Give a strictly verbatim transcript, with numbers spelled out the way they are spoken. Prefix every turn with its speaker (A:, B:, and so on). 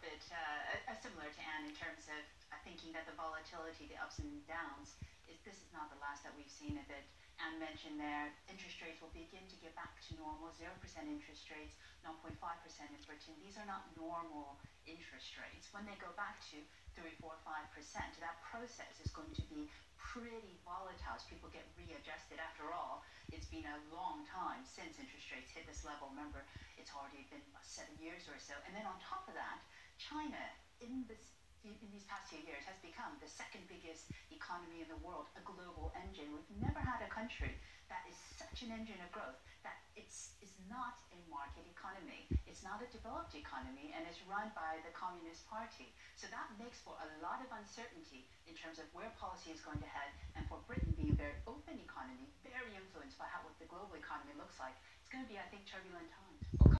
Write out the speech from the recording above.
A: bit uh, uh, similar to Anne in terms of uh, thinking that the volatility, the ups and downs, is this is not the last that we've seen of it. Anne mentioned there, interest rates will begin to get back to normal, zero percent interest rates, zero point five percent in Britain. These are not normal interest rates. When they go back to three, four, five percent, that process is going to be pretty volatile as people get readjusted. After all, it's been a long time since interest rates hit this level. Remember, it's already been about seven years or so. And then on top of that, China, in this in these past few years, has become the second biggest economy in the world, a global engine. We've never had a country that is such an engine of growth that it's is not a market economy. It's not a developed economy, and it's run by the Communist Party. So that makes for a lot of uncertainty in terms of where policy is going to head, and for Britain being a very open economy, very influenced by how what the global economy looks like, it's going to be, I think, turbulent times.